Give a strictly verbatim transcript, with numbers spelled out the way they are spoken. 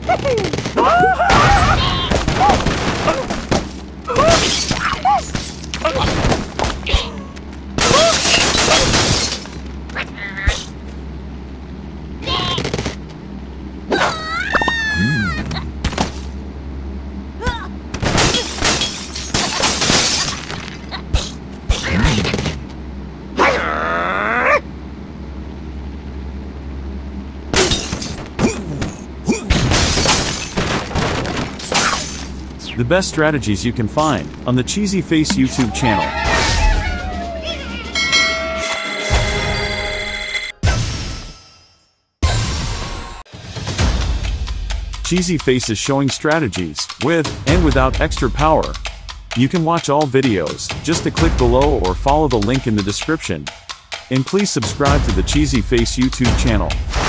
The best strategies you can find on the Cheesy Face YouTube channel. Cheesy Face is showing strategies with and without extra power. You can watch all videos just to click below or follow the link in the description. And please subscribe to the Cheesy Face YouTube channel.